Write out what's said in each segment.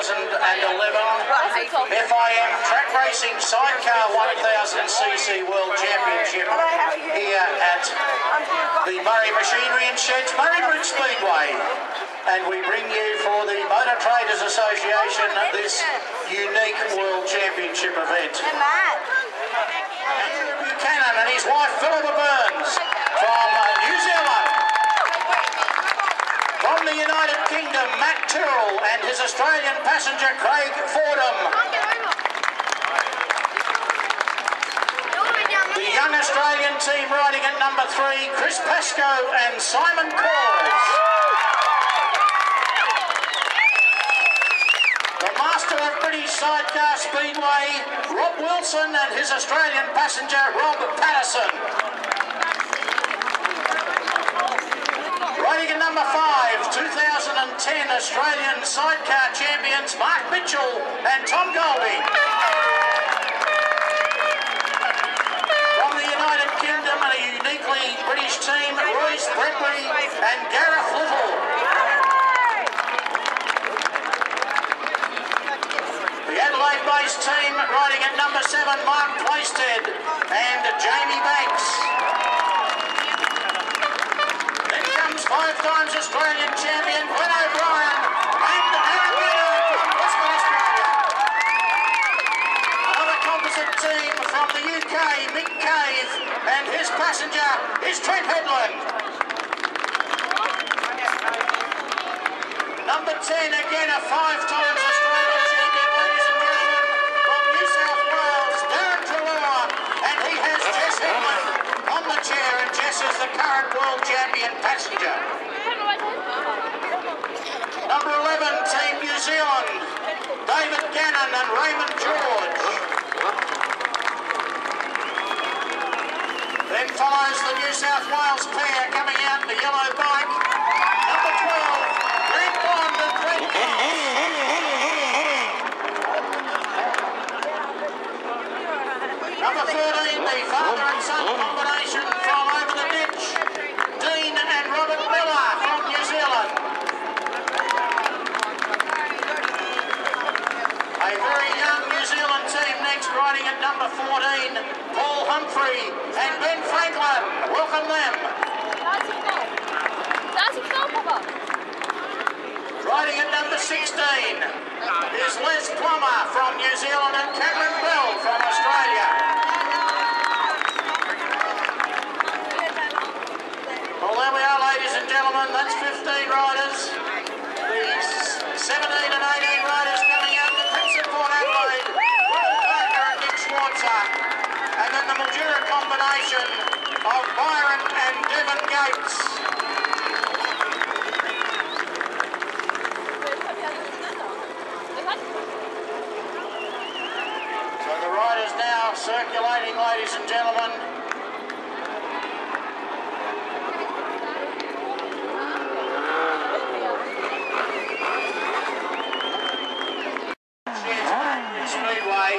FIM Track Racing Sidecar 1000cc World Championship here at the Murray Machinery and Sheds Murray Bridge Speedway. And we bring you for the Motor Traders Association this unique World Championship event. Andrew Buchanan and his wife Philippa Burns from New Zealand. From the United Kingdom, Matt Tyrrell and his Australian passenger Craig Fordham. The young Australian team riding at number 3, Chris Pascoe and Simon Cors. The master of British Sidecar Speedway, Rob Wilson and his Australian passenger Rob Patterson. Riding at number 5, 2010 Australian Sidecar champions Mark Mitchell and Tom Golding. From the United Kingdom and a uniquely British team, Royce Bradbury and Gareth Little. The Adelaide-based team riding at number 7, Mark Plaisted and Jamie Banks. 5 times Australian champion Glenn O'Brien and Aaron Miller from Western Australia. Another composite team from the UK, Mick Cave, and his passenger is Trent Headland. Number 10, again a 5 times Australian champion, ladies and gentlemen, from New South Wales, Darren Trelaw, and he has Jess Headland on the chair, and Jess is the current world champion passenger. Number 11, Team New Zealand, David Gannon and Raymond George. Then follows the New South Wales pair coming out in the yellow bike. Number 12, Greg Bond and Greg Number 13, the father and son combination from over the ditch, Dean and Robert Miller from New Zealand. A very young New Zealand team next, riding at number 14, Paul Humphrey and Ben Franklin. Welcome them. Riding at number 16 is Les Plummer from New Zealand and Cameron Bell from Australia. Well, there we are, ladies and gentlemen. That's 15 riders. The 17 and 18 riders coming out of the Prince of Port Adelaide, Will Parker and Nick Schwarzer. And then the Mildura combination of Byron and Devon Gates. So the riders now circulating, ladies and gentlemen. Speedway.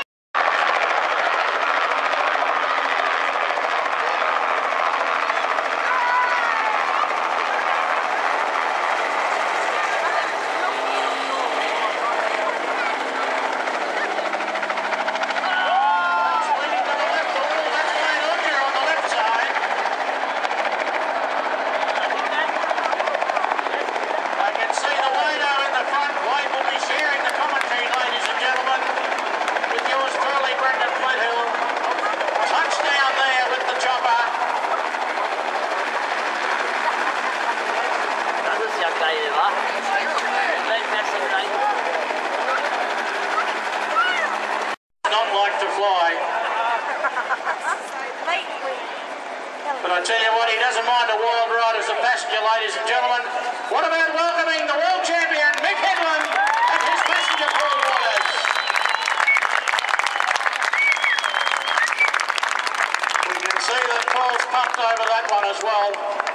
But I tell you what, he doesn't mind a wild ride as a passenger, ladies and gentlemen. What about welcoming the world champion, Mick Headland, and his passenger, Paul Waters. We can see that Paul's pumped over that one as well.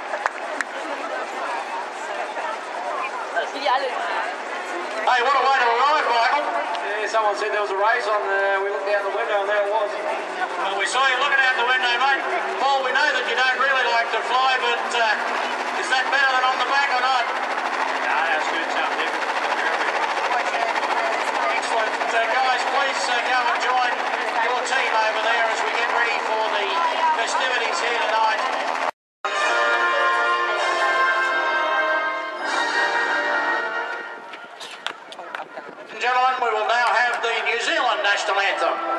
Hey, what a way to arrive, Michael. Yeah, someone said there was a race on there. We looked out the window and there it was. Well, we saw you looking out the window, mate. Paul, we know that you don't really like to fly, but is that better than on the back or not? No, that's good. Sounds different. national anthem.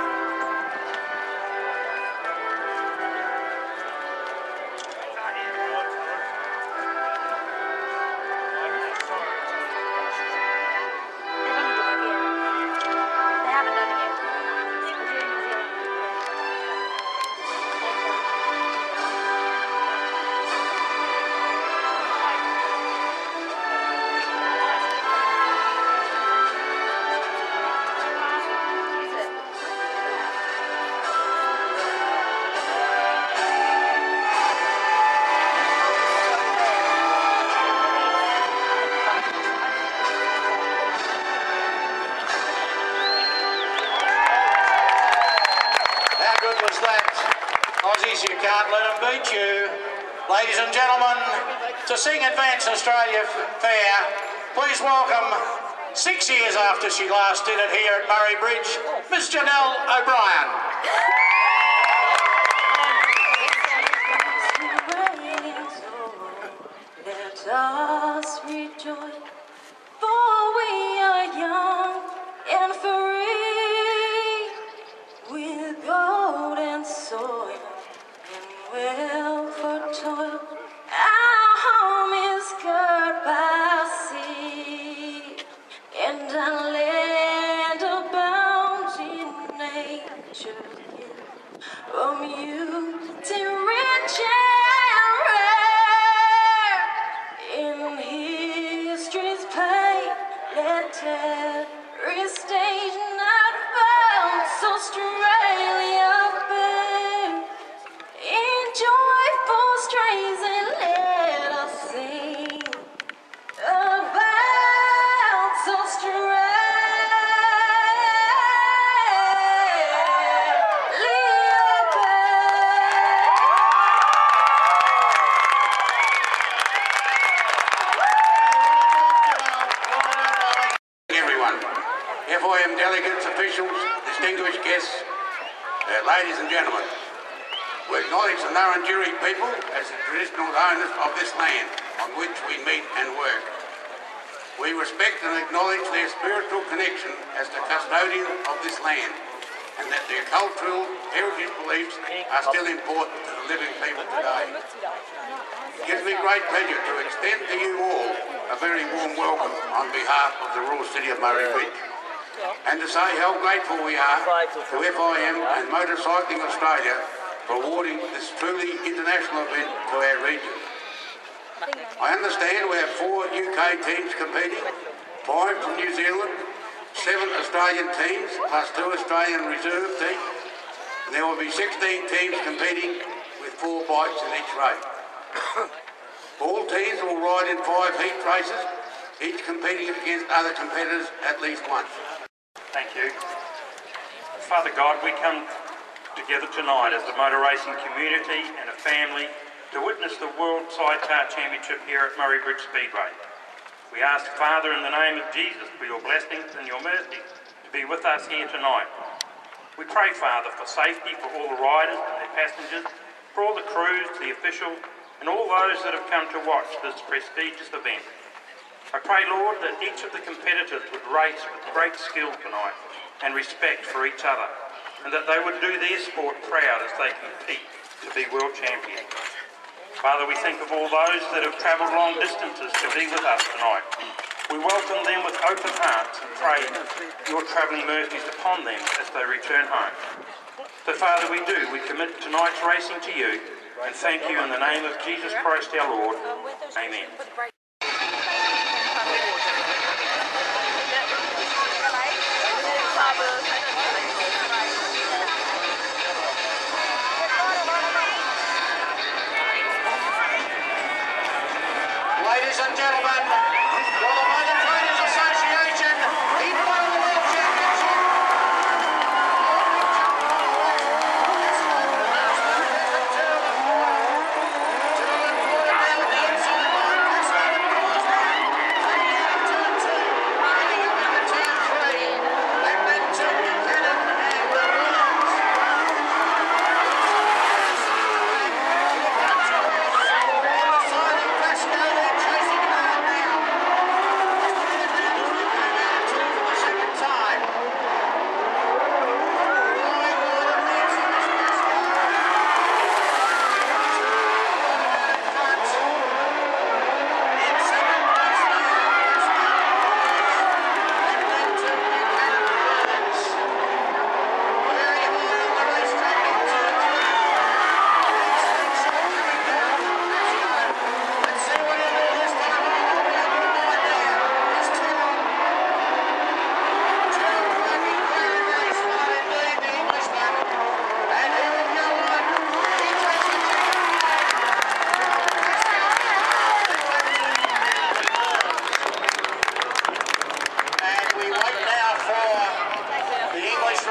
Aussies, you can't let them beat you. Ladies and gentlemen, to sing Advance Australia Fair, please welcome, 6 years after she last did it here at Murray Bridge, Miss Janelle O'Brien. Let us rejoice, for we are young and free, with gold and soil and wealth for toil. Our home is girt by sea, and a land of bounty nature's gift, from youth to rich and rare. In history's play, let every stage not bounce Australia fair. In joyful strains and let us sing about Australia. Everyone, FIM delegates, officials, distinguished guests, ladies and gentlemen, we acknowledge the Nurrungiri people as the traditional owners of this land on which we meet and work. We respect and acknowledge their spiritual connection as the custodian of this land, and that their cultural heritage beliefs are still important to the living people today. It gives me great pleasure to extend to you all a very warm welcome on behalf of the Royal City of Murray Bridge, and to say how grateful we are to FIM and Motorcycling Australia for awarding this truly international event to our region. I understand we have 4 UK teams competing, 5 from New Zealand, 7 Australian teams plus 2 Australian reserve teams, and there will be 16 teams competing with 4 bikes in each race. All teams will ride in 5 heat races, each competing against other competitors at least once. Thank you. Father God, we come together tonight as the motor racing community and a family to witness the World Sidecar Championship here at Murray Bridge Speedway. We ask, Father, in the name of Jesus, for your blessings and your mercy to be with us here tonight. We pray, Father, for safety for all the riders and their passengers, for all the crews, the officials, and all those that have come to watch this prestigious event. I pray, Lord, that each of the competitors would race with great skill tonight and respect for each other, and that they would do their sport proud as they compete to be world champions. Father, we think of all those that have travelled long distances to be with us tonight. We welcome them with open hearts and pray your travelling mercies upon them as they return home. So, Father, we commit tonight's racing to you and thank you in the name of Jesus Christ our Lord. Amen. Ladies and gentlemen, for the Motor Traders Association, he won the World Championship. To employ them inside line,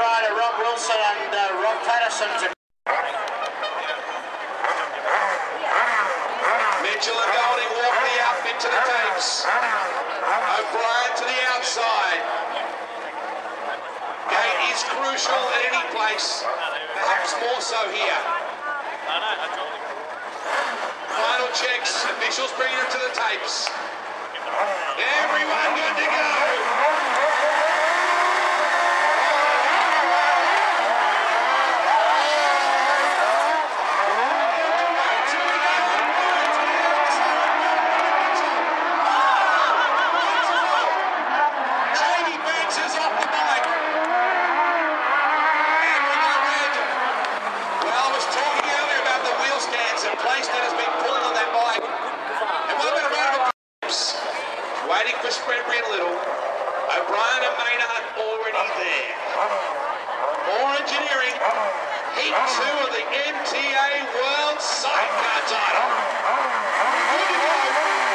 rider Rob Wilson and Rob Patterson to Mitchell and Golding walk the outfit to the tapes. O'Brien to the outside. Gate is crucial at any place, perhaps more so here. Final checks, officials bringing it to the tapes. Everyone good to go. Waiting for Spreadbury and Little. O'Brien and Maynard already there. More engineering. Heat 2 of the MTA World Sidecar title. Good to go.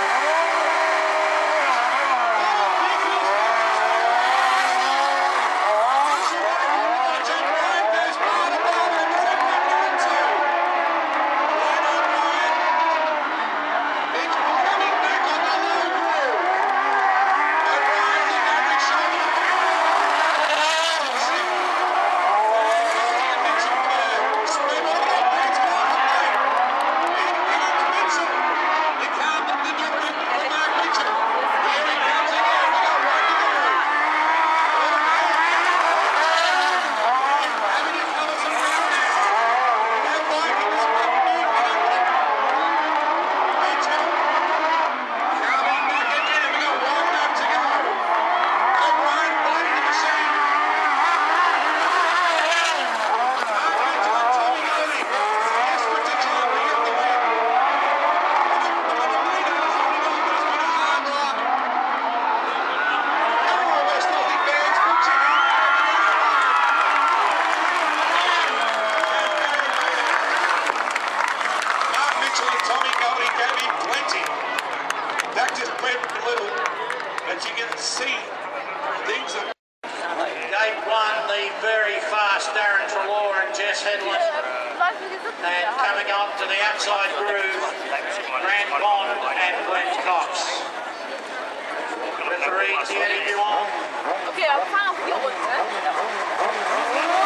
As you can see, things are... Gate 1, the very fast Darren Treloar and Jess Headland. And coming up to the outside groove, Grant Bond and Glenn Cox. Referee Thierry Duong. OK， 我看到有问题。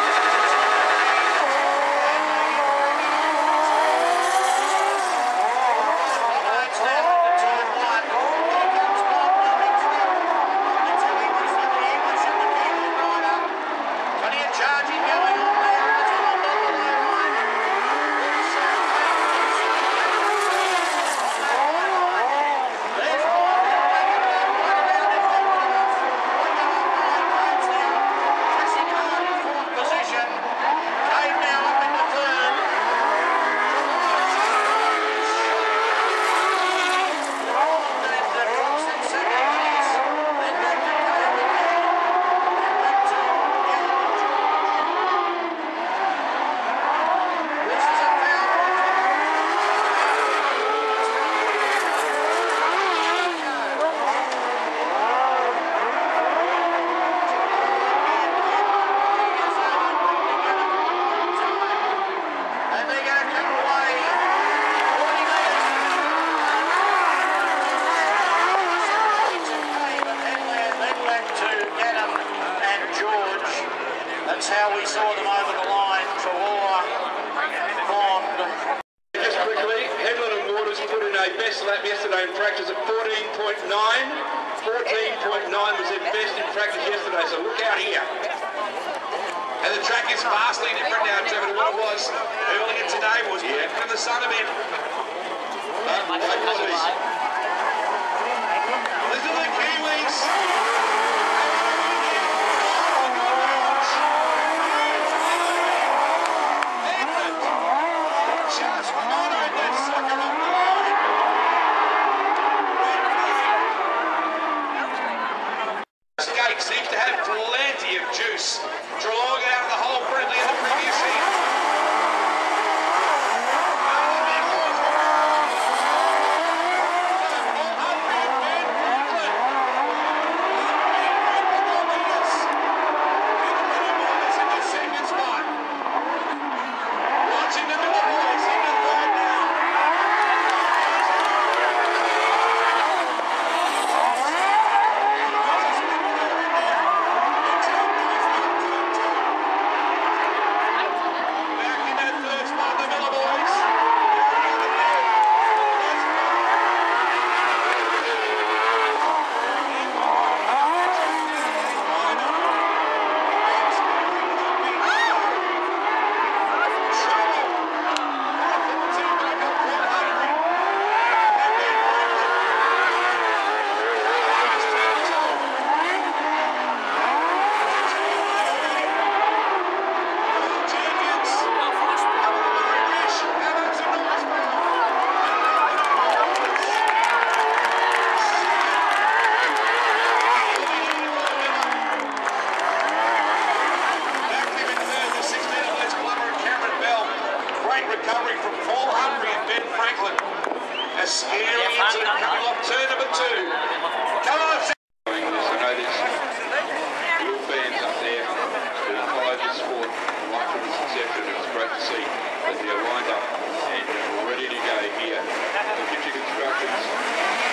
That's how we saw them over the line. Treloar, Bond. Just quickly, Headland and Waters put in a best lap yesterday in practice at 14.9. 14.9 was their best in practice yesterday, so look out here. And the track is vastly different now, Trevor, to what it was earlier today. Was from the sun of it. Listen to the Kiwis. Seems to have plenty of juice. Treloar got out of the hole friendly in the previous heat. this accepted. It was great to see that they're lined up and ready to go here. Future Constructions.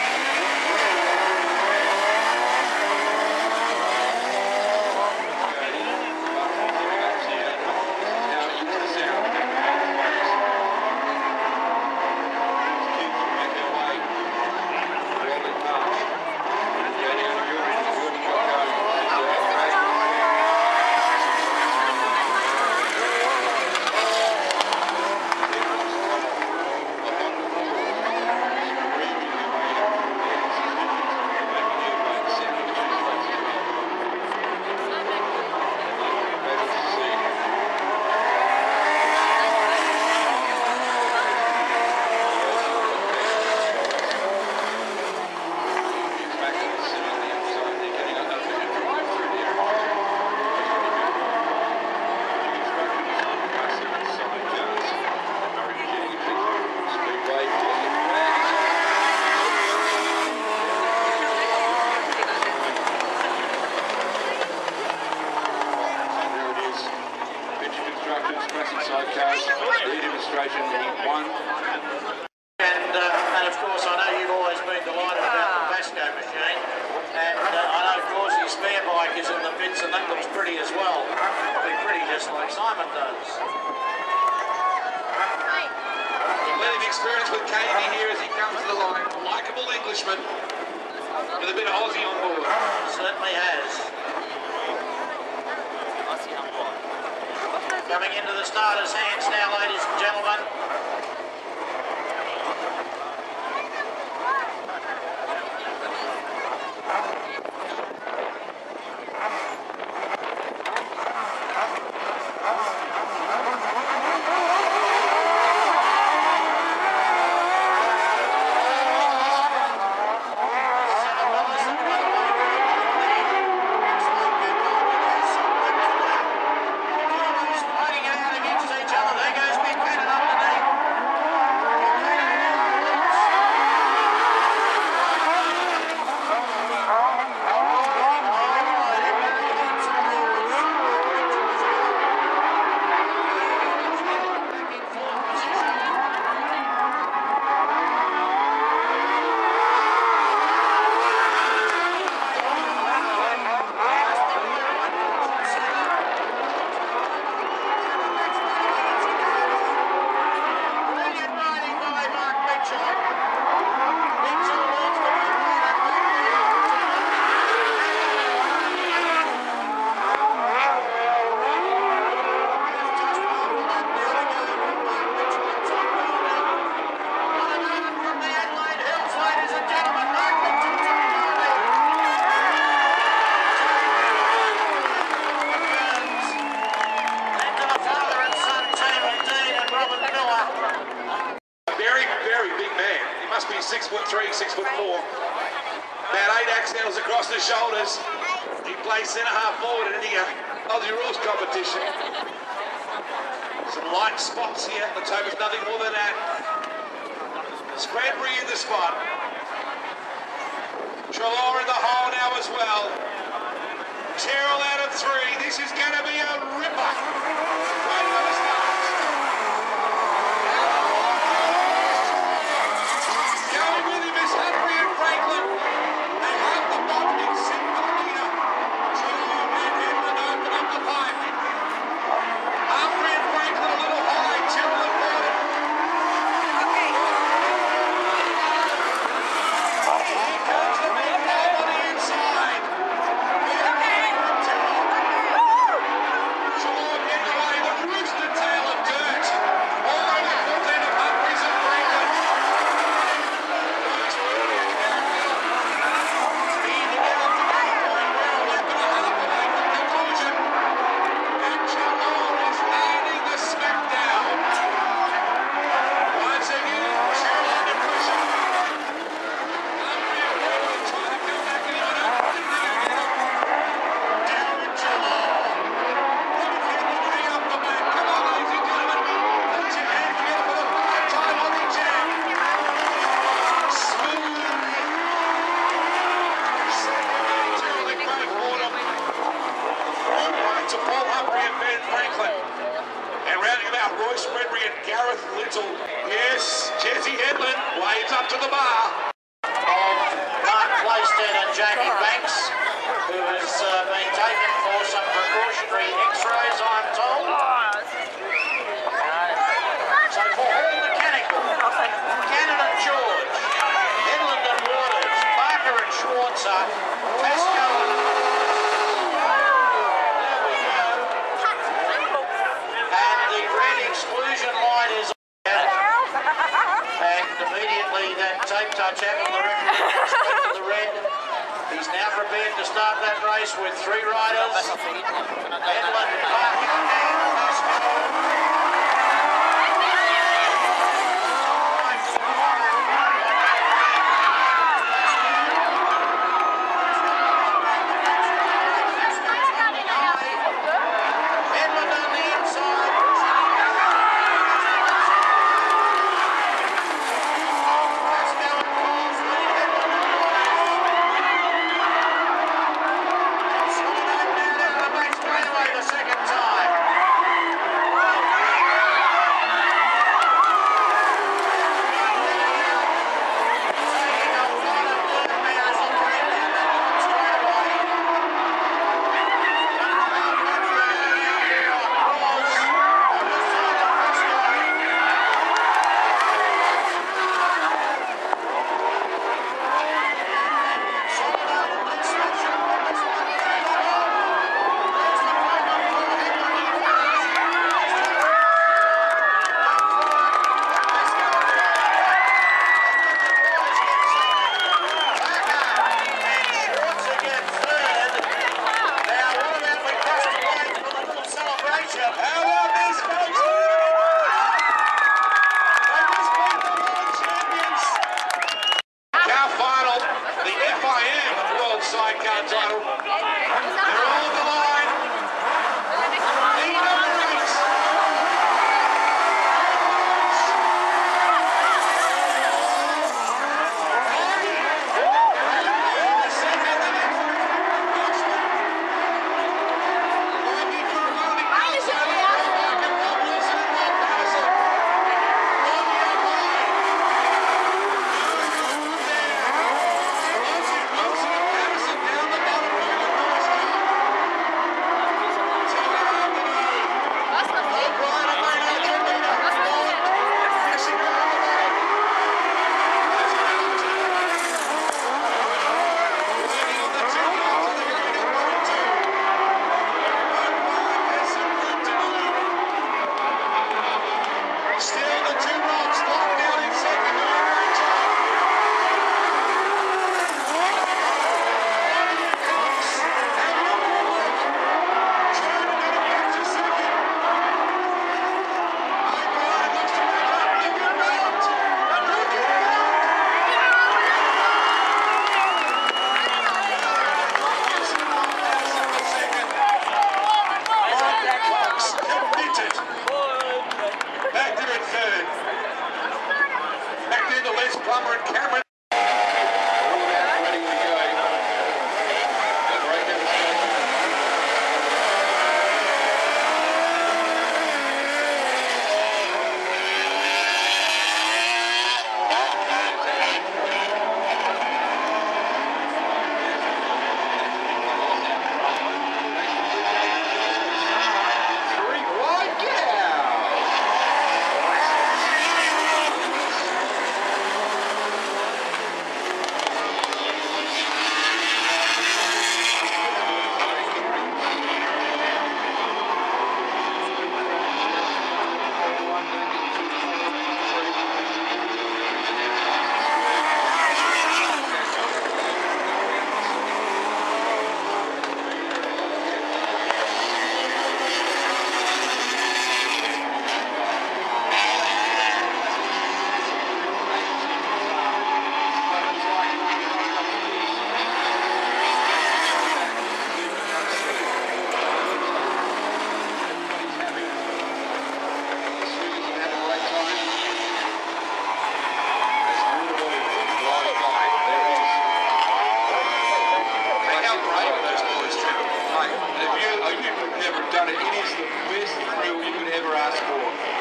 Sidecars, the demonstration, he won. And of course, I know you've always been delighted about the Vasco machine. And I know, of course, his spare bike is in the pits, and that looks pretty as well. Probably pretty just like Simon does. Plenty of experience with Katie here as he comes to the line. Likeable Englishman with a bit of Aussie on board. Certainly has. Coming into the starter's hands now, ladies and gentlemen. Very big man. He must be 6'3", 6'4". About 8 axles across the shoulders. He plays centre half forward in the Aussie rules competition. Some light spots here. Let's hope it's nothing more than that. Spreadbury in the spot. Trelaw in the hole now as well. Terrell out of 3. This is going to be a ripper. Right from the start. Going with him is Humphrey and Franklin. They have the bottoming sit for the leader. Trelaw and Edmund open up the pipe. Humphrey and Franklin a little high. Terrell and Gordon. Here comes the big dog on the inside. Trelaw Royce Redbury and Gareth Little. Yes, Jesse Headland waves up to the bar. Mark Plaisted and Jamie Banks, who has been taken for some precautionary x-rays, I'm told. So for Hall Mechanical, Cannon and George, Headland and Waters, Barker and Schwarzer, Pasco and... There we go. And the red exclusion line is out. And immediately that tape touch happened, the referee inspected the red. He's now prepared to start that race with 3 riders. Headland, Barker and Pasco. Second time.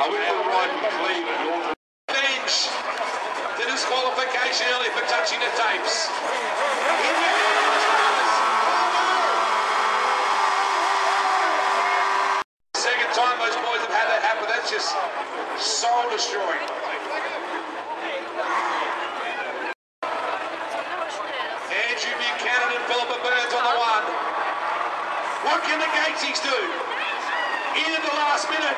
Whitfield ride and Cleve at North. Bench. The disqualification early for touching the tapes. Second time those boys have had that happen. That's just soul destroying. Andrew Buchanan and Philippa Burns on the one. What can the Gatesies do? In at the last minute.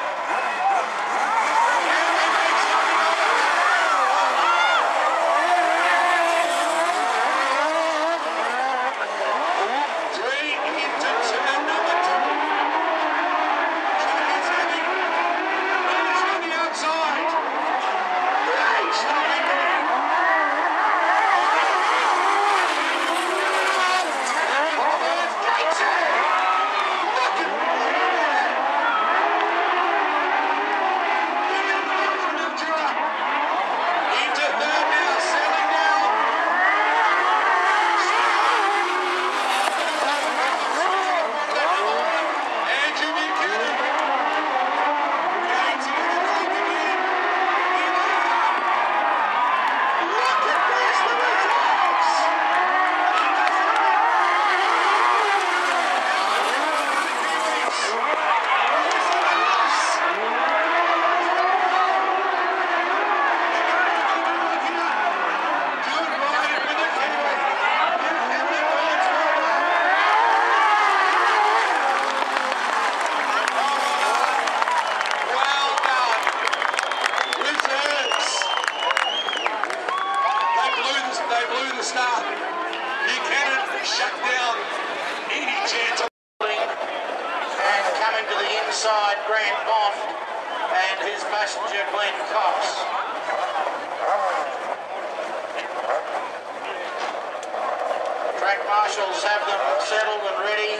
Marshals have them settled and ready.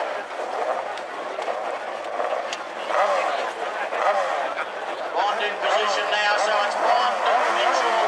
Bond in position now, so it's Bond, Mitchell.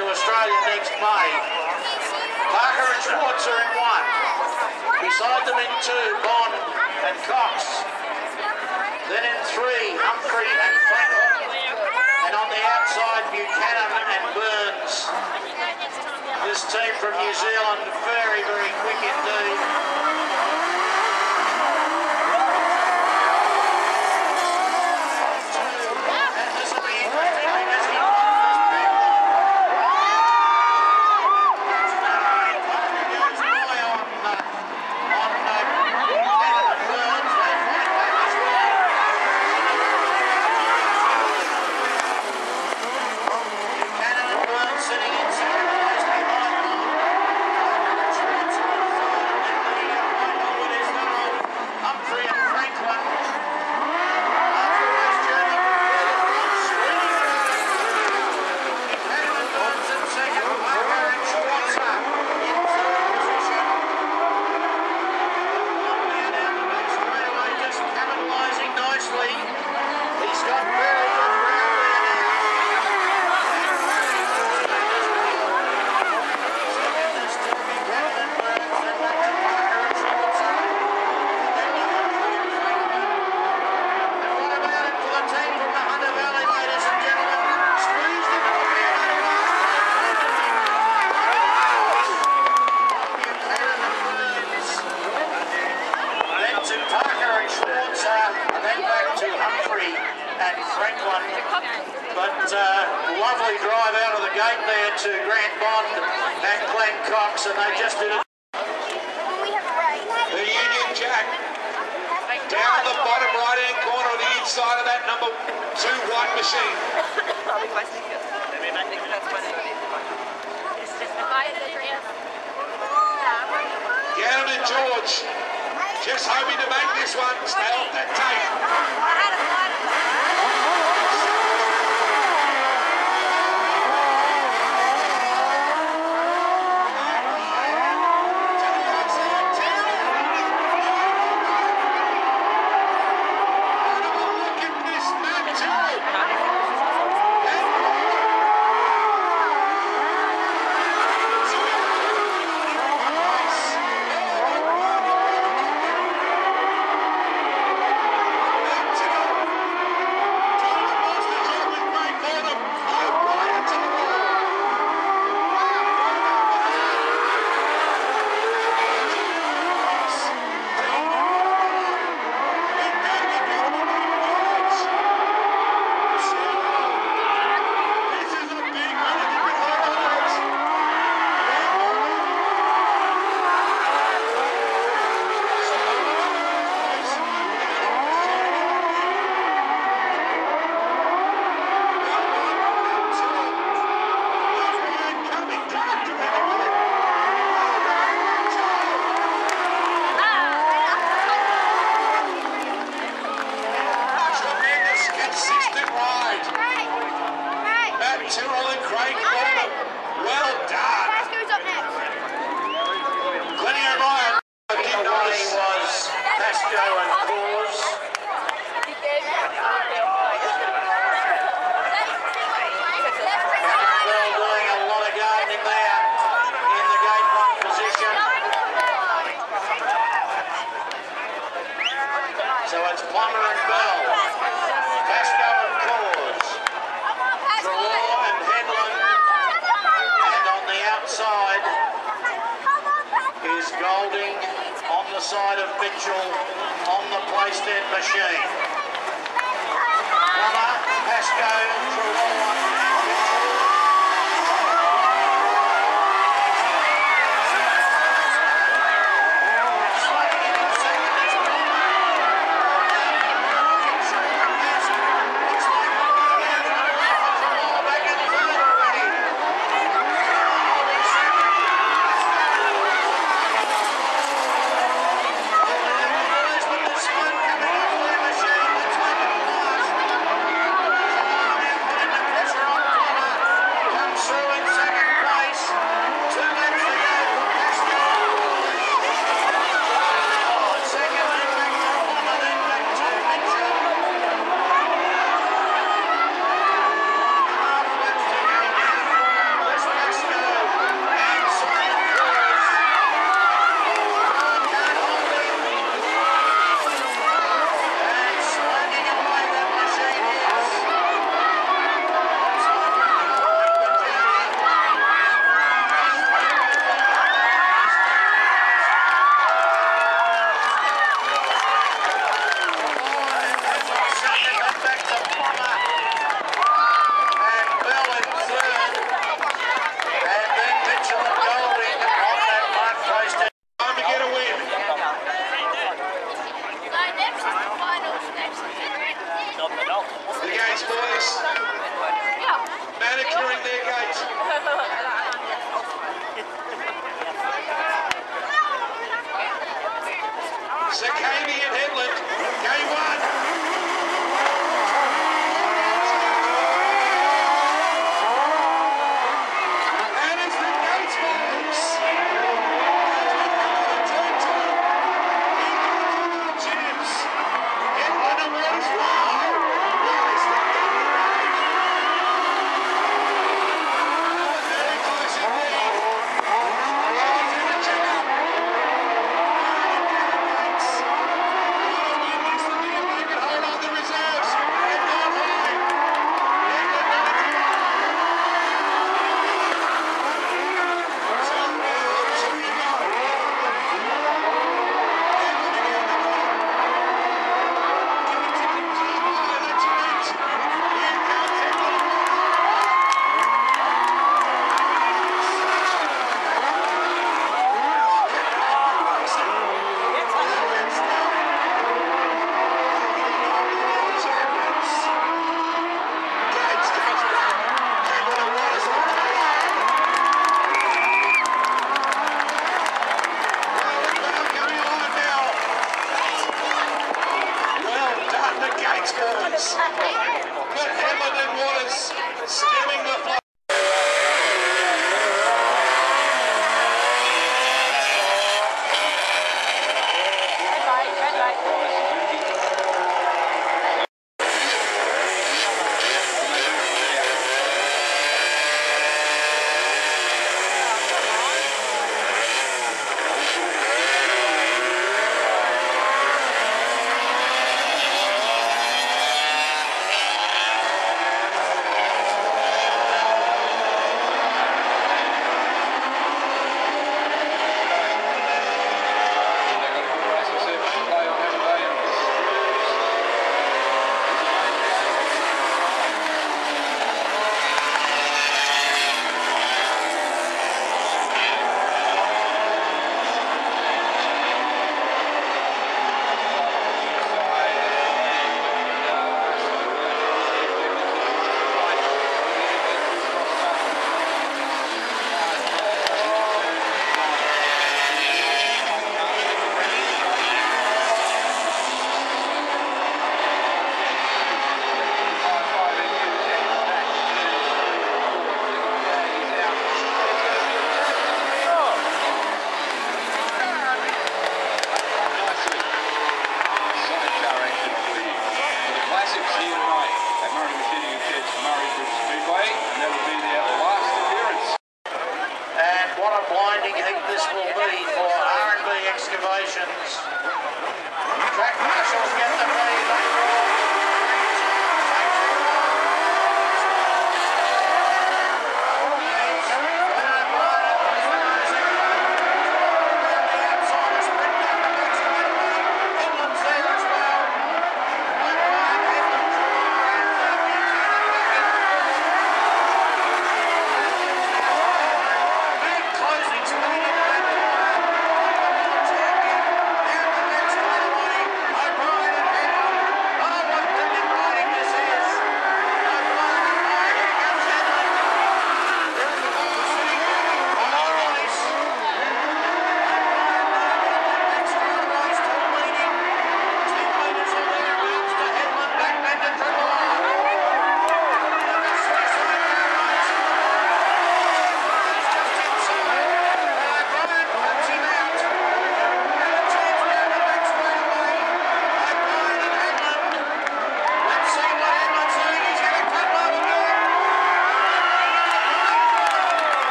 to Australia next May. Parker and Schwartz are in one. Beside them in two, Bond and Cox. Then in three, Humphrey and Franklin. And on the outside, Buchanan and Burns. This team from New Zealand, very, very quick indeed. Lovely drive out of the gate there to Grant Bond and Glenn Cox, and they just did it. The Union Jack down the bottom right-hand corner on the inside of that number 2 white machine. Gannon and George just hoping to make this one. Stay off that tape. So it's Plummer and Bell, Vasco and Coors, Trelaw and Headland, and on the outside is Golding on the side of Mitchell on the Playstead machine. Plummer, Vasco, Trelaw and Mitchell.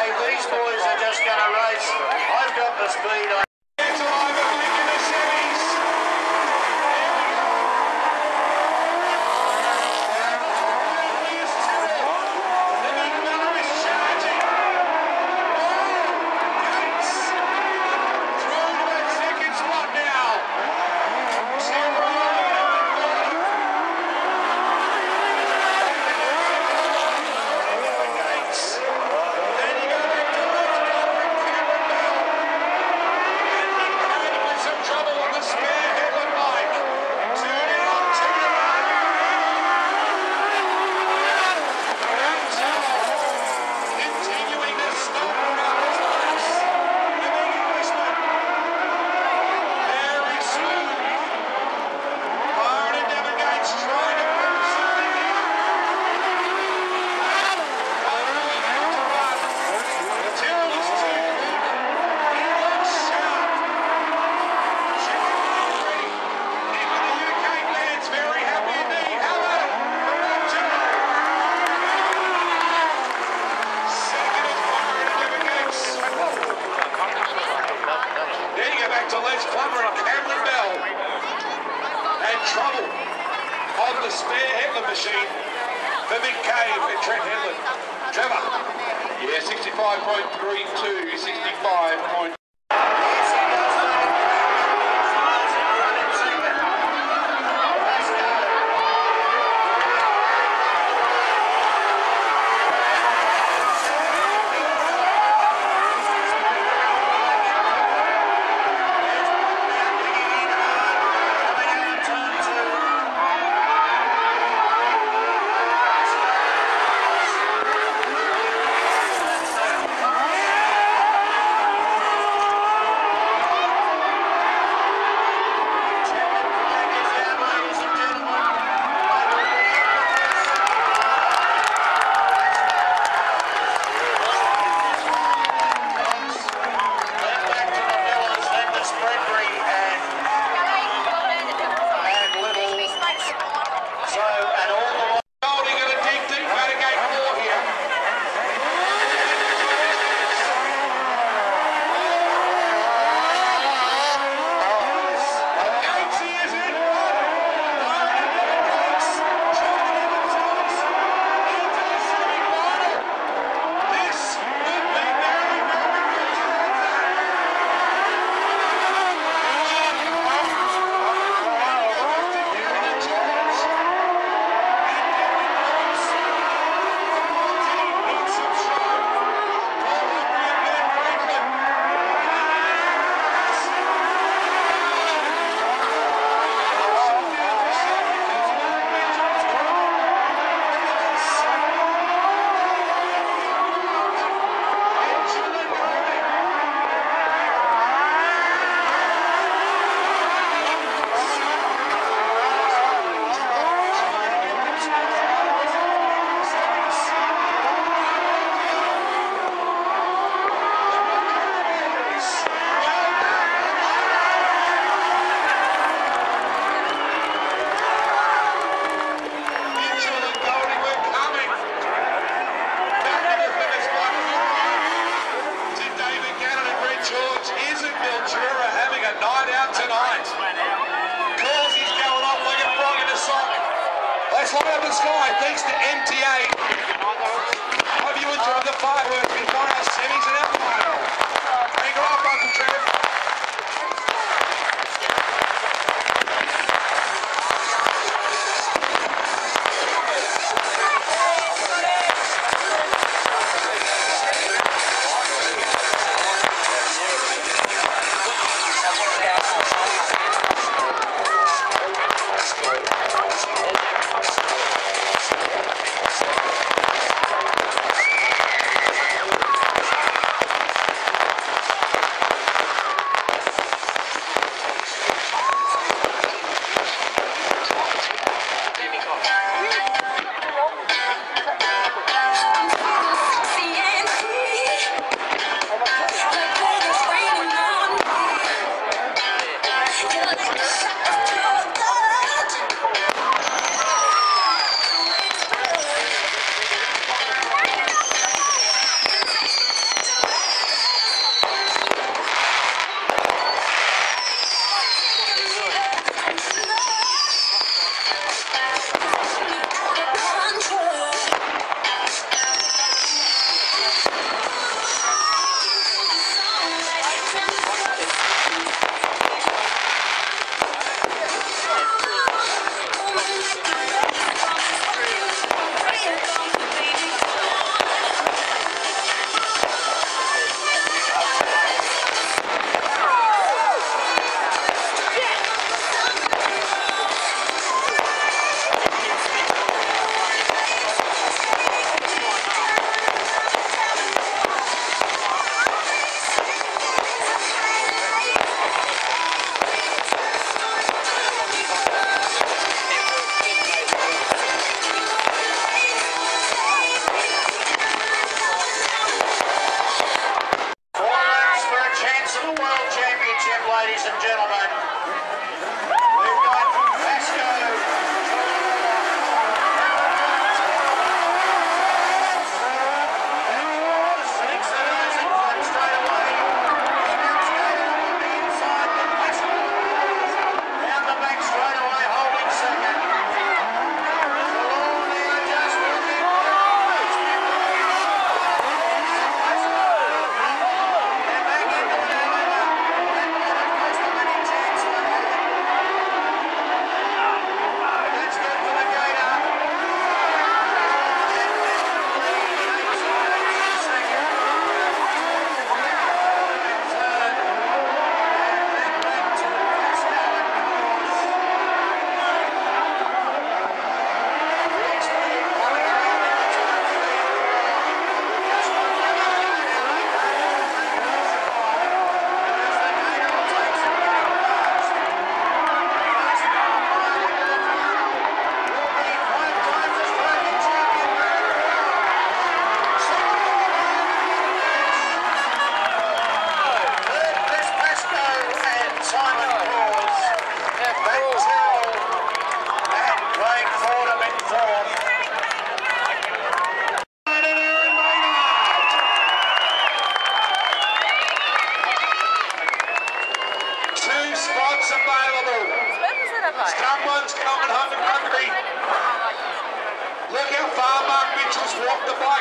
Hey, these boys are just going to race. I've got the speed. Trouble on the spare Headland machine for Mick Cave and Trent Headland. Trevor. Yeah, 65.32, 65. Let's light up the sky, thanks to MTA. Hope you enjoyed the fireworks before our semis and our final. Thank you all, Uncle Trev.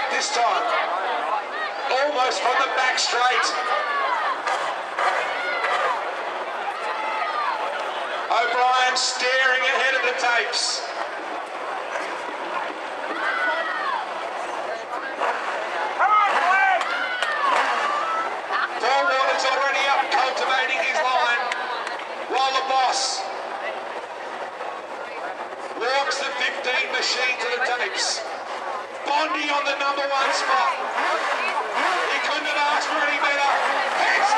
This time, almost from the back straight. O'Brien staring ahead of the tapes. Paul Water's already up, cultivating his line, while the boss walks the 15 machine to the tapes. Bondi on the number 1 spot. He couldn't have asked for any better. It's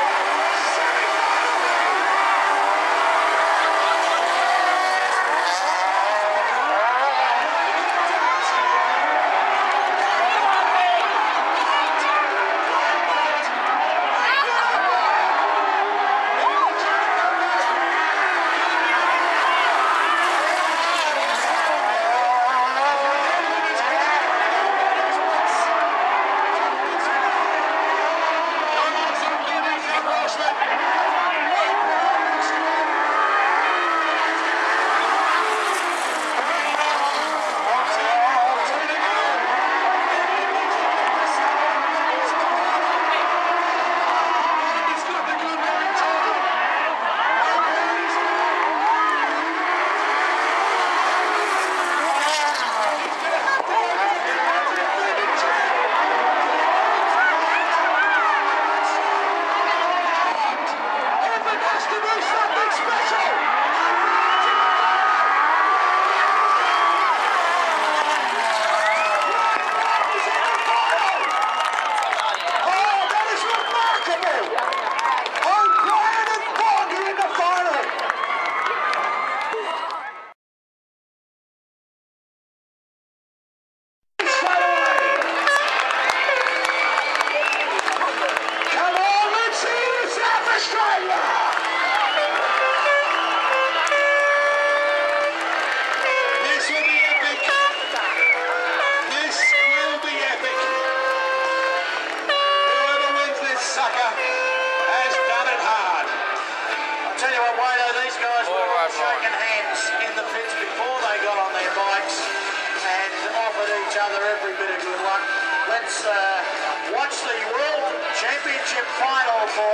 shaking hands in the pits before they got on their bikes and offered each other every bit of good luck. Let's watch the World Championship final for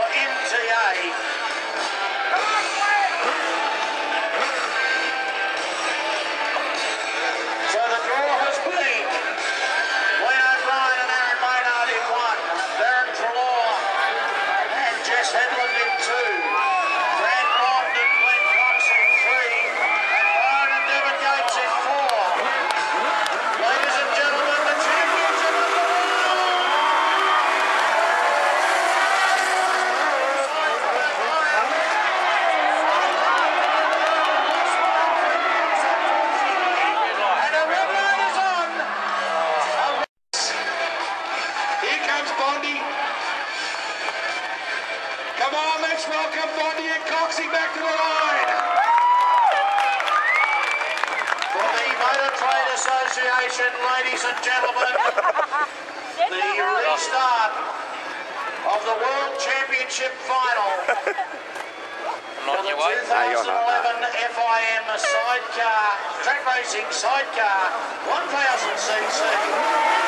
MTA. So the draw has been Wayne O'Brien and Aaron Maynard in 1, Darren Trelaw and Jess Hedlund in 2. Welcome Bondi and Coxie back to the line. For the Motor Trade Association, ladies and gentlemen, the restart of the World Championship final for the 2011 FIM Sidecar, Track Racing Sidecar 1000cc.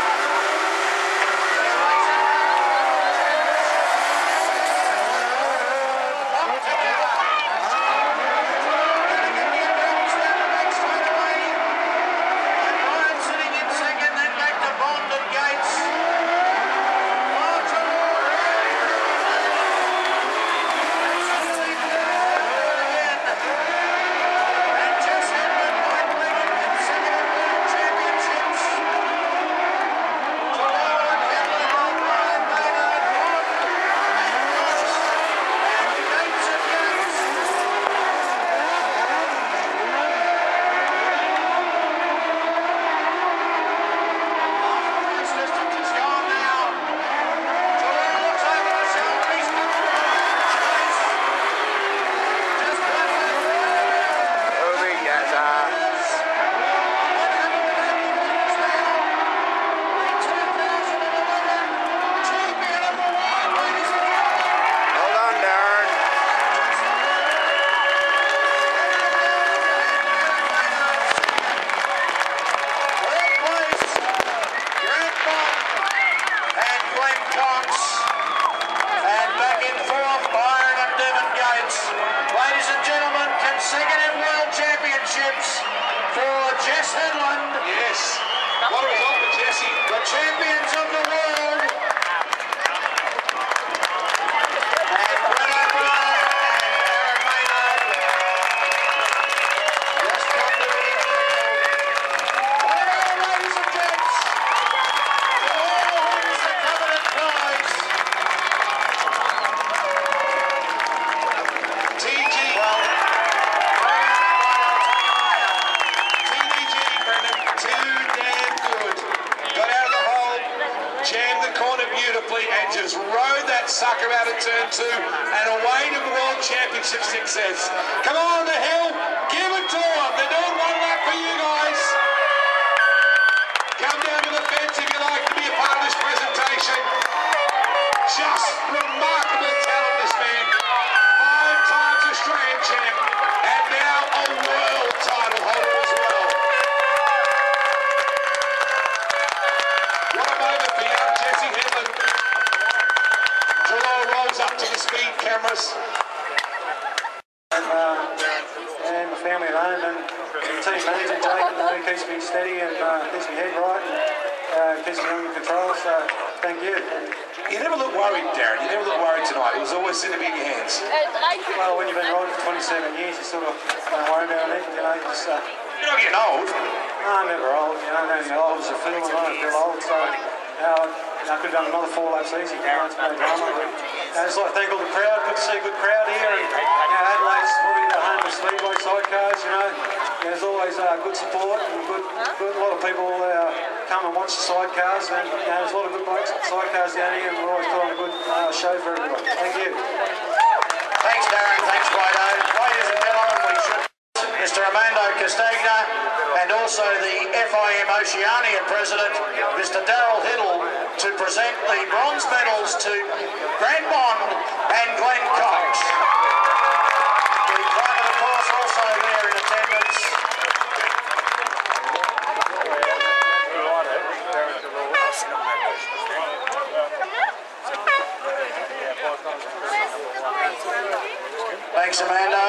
jammed the corner beautifully and just rode that sucker out of turn 2 and away to World Championship success. Come on the hill, give it to them. They're doing one lap for you guys. Come down to the fence if you like to be a part of this presentation. Just remarkable talent, this man. 5 times Australian champ and now a world title holder as well. What a moment for young Jesse Headland. Trelaw rolls up to the speed cameras. And the family at home and the team manager Jake, keeps me steady and keeps me head right and keeps me under control, so thank you. You never look worried, Darren. You never look worried tonight. It was always seemed to be in your hands. Well, when you've been riding for 27 years, you sort of don't worry about it, you know. You just, You're not getting old. no, I'm never old, you know. I'm only old as a fool, and I don't feel old, so I could have done another 4 laps easy, you know, it's no drama. But, I just like to thank all the crowd. Good to see a good crowd here, and Adelaide's probably the home of Speedway sidecars, you know. There's always good support and good. A lot of people come and watch the sidecars, and there's a lot of good blokes at the sidecars down here, and we're always putting on a good show for everyone. Thank you. Thanks, Darren. Thanks, Guido. Ladies and gentlemen, we should Mr. Armando Castagna and also the FIM Oceania President, Mr. Darryl Hiddle, to present the bronze medals to Grant Bond and Glenn Cox. The climate, of course, also there in attendance. Thanks, Armando.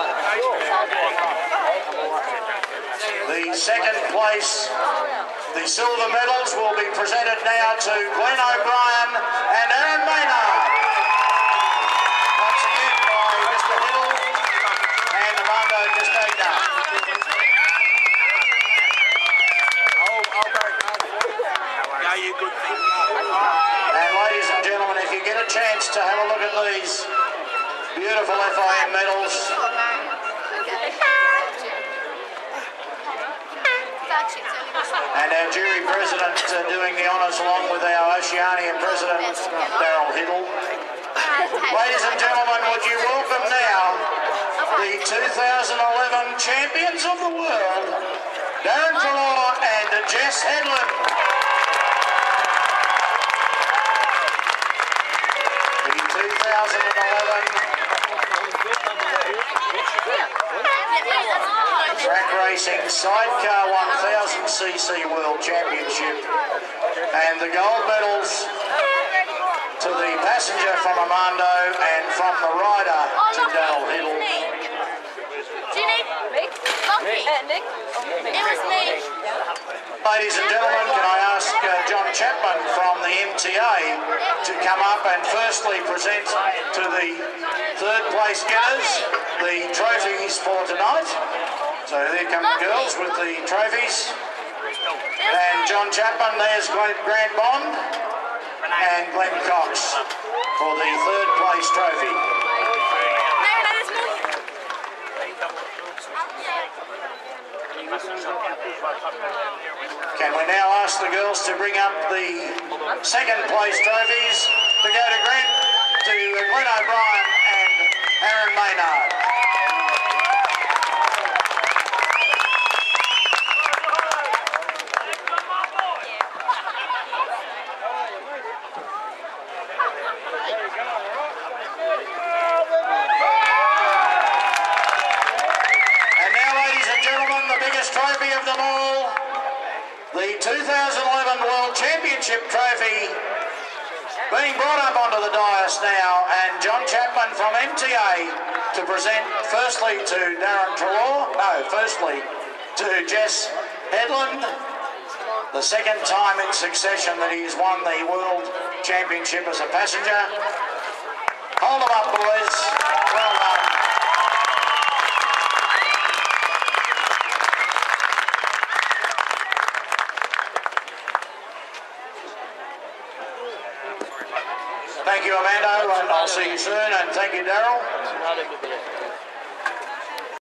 The second place, the silver medals will be presented now to Glenn O'Brien and Aaron Maynard. Once again by Mr. Hiddle and Armando Castagna. And ladies and gentlemen, if you get a chance to have a look at these beautiful FIM medals. And our jury president doing the honours along with our Oceania president, Darryl Hiddle. Ladies and gentlemen, would you welcome now the 2011 champions of the world, Darren Trelaw and Jess Headland. The 2011 Track Racing Sidecar 1000cc World Championship, and the gold medals to the passenger from Armando and from the rider to Darryl Hiddle. Do you need Nick? Nick? It was me. Ladies and gentlemen, can I ask John Chapman from the MTA to come up and firstly present to the third place getters the trophies for tonight. So there come the girls with the trophies. And John Chapman, there's Grant Bond and Glenn Cox for the third place trophy. Can we now ask the girls to bring up the second place trophies to go to Glenn O'Brien and Aaron Maynard. Trophy of them all, the 2011 World Championship trophy being brought up onto the dais now, and John Chapman from MTA to present firstly to to Jess Headland, the second time in succession that he's won the World Championship as a passenger. Hold them up, boys. Well done. Thank you, Armando, and I'll see you soon, and thank you, Darryl.